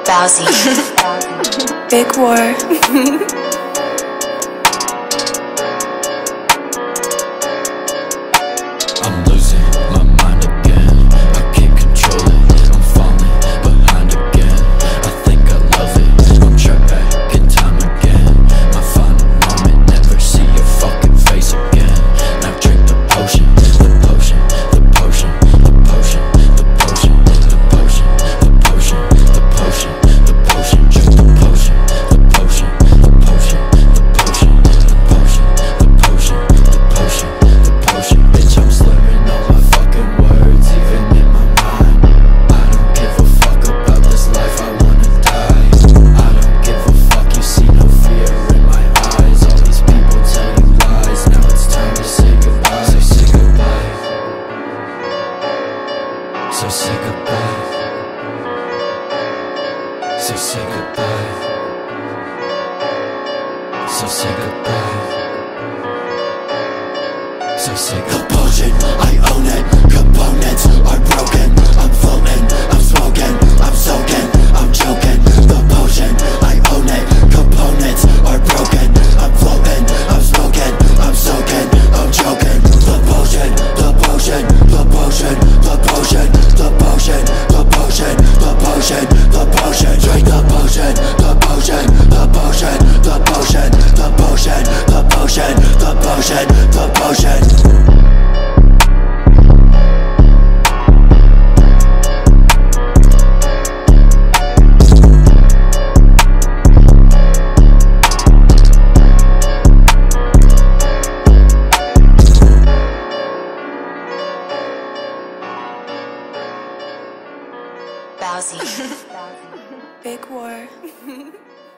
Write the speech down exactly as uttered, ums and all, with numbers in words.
Bowsy. Big War. I'm losing my mind again. I can't control it. I'm falling behind again. I think I love it. I'm trapped back in time again. My final moment, never see your fucking face again. Now drink the potion, the potion, the potion, the potion, the potion, the potion, the potion, the potion, the potion, drink the potion, the potion, the potion, the potion, the potion, the potion, the potion, the potion. Bitch, I'm slurring all my fucking words, even in my mind. I don't give a fuck about this life, I wanna die. I don't give a fuck, you see no fear in my eyes. All these people tell you lies, now it's time to say goodbye. So say goodbye. So say goodbye. So say goodbye. So say goodbye. So say goodbye. The potion, I own it. Components are broken. I'm floating, I'm smoking, I'm soaking, I'm choking. The potion, I own it. Components are broken. I'm floating, I'm smoking, I'm soaking, I'm choking. The potion, the potion, the potion, the potion, the potion, the potion, the potion, the potion. Drink the potion, the potion, the potion, the potion, the potion, the potion, the potion, the potion. Bowsy. Big War.